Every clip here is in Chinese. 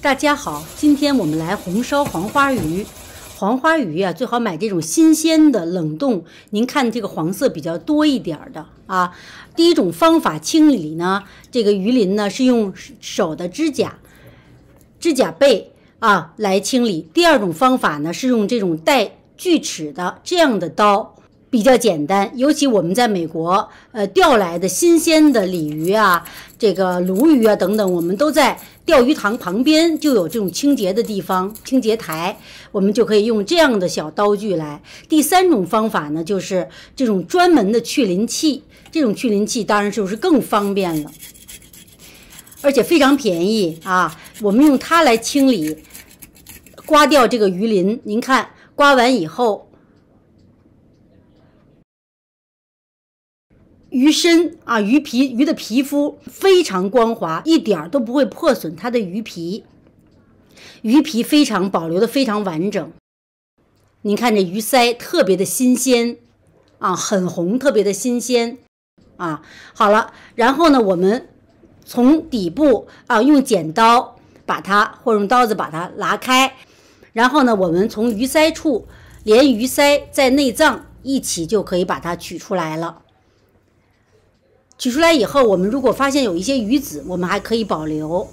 大家好，今天我们来红烧黄花鱼。黄花鱼啊，最好买这种新鲜的冷冻。您看这个黄色比较多一点的啊。第一种方法清理呢，这个鱼鳞呢是用手的指甲背啊来清理。第二种方法呢是用这种带锯齿的这样的刀。 比较简单，尤其我们在美国，钓来的新鲜的鲤鱼啊，这个鲈鱼啊等等，我们都在钓鱼塘旁边就有这种清洁的地方，清洁台，我们就可以用这样的小刀具来。第三种方法呢，就是这种专门的去鳞器，这种去鳞器当然就是更方便了，而且非常便宜啊。我们用它来清理，刮掉这个鱼鳞。您看，刮完以后。 鱼身啊，鱼的皮肤非常光滑，一点都不会破损它的鱼皮。鱼皮保留的非常完整。您看这鱼鳃特别的新鲜啊，很红，特别的新鲜啊。好了，然后呢，我们从底部啊用剪刀把它或用刀子把它拉开，然后呢，我们从鱼鳃处连鱼鳃在内脏一起就可以把它取出来了。 取出来以后，我们如果发现有一些鱼籽，我们还可以保留。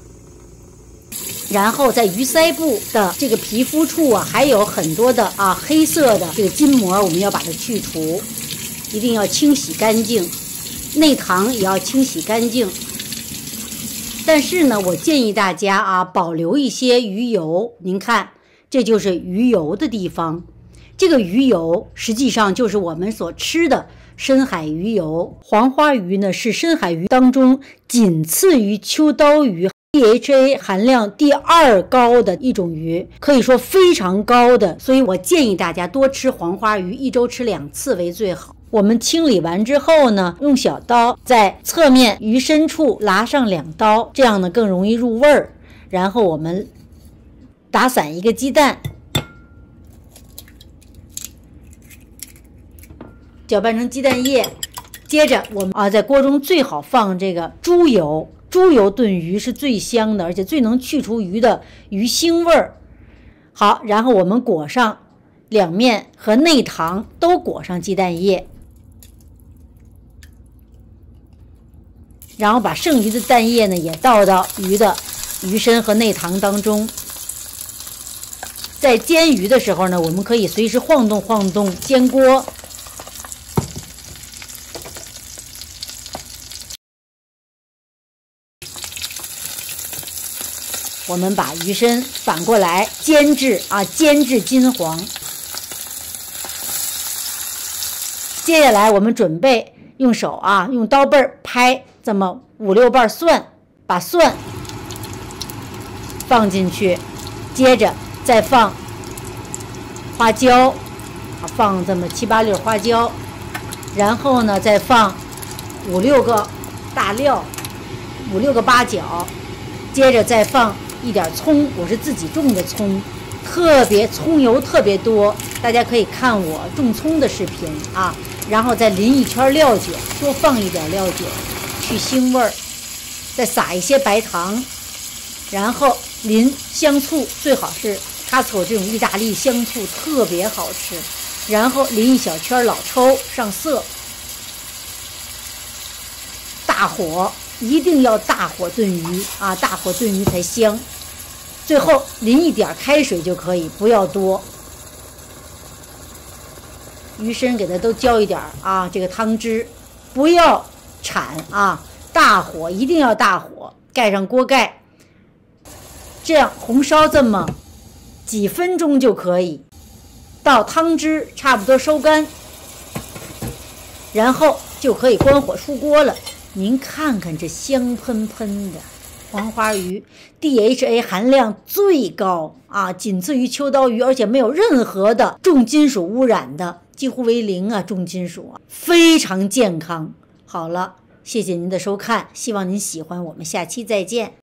然后在鱼鳃部的这个皮肤处啊，还有很多的黑色的这个筋膜，我们要把它去除，一定要清洗干净。内膛也要清洗干净。但是呢，我建议大家保留一些鱼油。您看，这就是鱼油的地方。这个鱼油实际上就是我们所吃的。 深海鱼油，黄花鱼呢是深海鱼当中仅次于秋刀鱼 DHA 含量第2高的一种鱼，可以说非常高的。所以我建议大家多吃黄花鱼，1周吃2次为最好。我们清理完之后呢，用小刀在侧面鱼身处拉上2刀，这样呢更容易入味儿。然后我们打散1个鸡蛋。 搅拌成鸡蛋液，接着我们在锅中最好放这个猪油，猪油炖鱼是最香的，而且最能去除鱼的鱼腥味儿。好，然后我们裹上两面和内膛都裹上鸡蛋液，然后把剩余的蛋液呢也倒到鱼的鱼身和内膛当中。在煎鱼的时候呢，我们可以随时晃动晃动煎锅。 我们把鱼身反过来煎至金黄。接下来我们准备用手用刀背拍这么5、6瓣蒜，把蒜放进去，接着再放花椒，放这么7、8粒花椒，然后呢再放5、6个大料，5、6个八角，接着再放。 一点葱，我是自己种的葱，葱油特别多，大家可以看我种葱的视频啊。然后再淋一圈料酒，多放一点料酒，去腥味儿。再撒一些白糖，然后淋香醋，最好是Costco这种意大利香醋，特别好吃。然后淋一小圈老抽上色，大火。 一定要大火炖鱼大火炖鱼才香。最后淋一点开水就可以，不要多。鱼身给它都浇一点这个汤汁，不要铲大火一定要大火，盖上锅盖，这样红烧这么几分钟就可以，到汤汁差不多收干，然后就可以关火出锅了。 您看看这香喷喷的黄花鱼 ，DHA 含量最高仅次于秋刀鱼，而且没有任何的重金属污染的，几乎为零重金属非常健康。好了，谢谢您的收看，希望您喜欢，我们下期再见。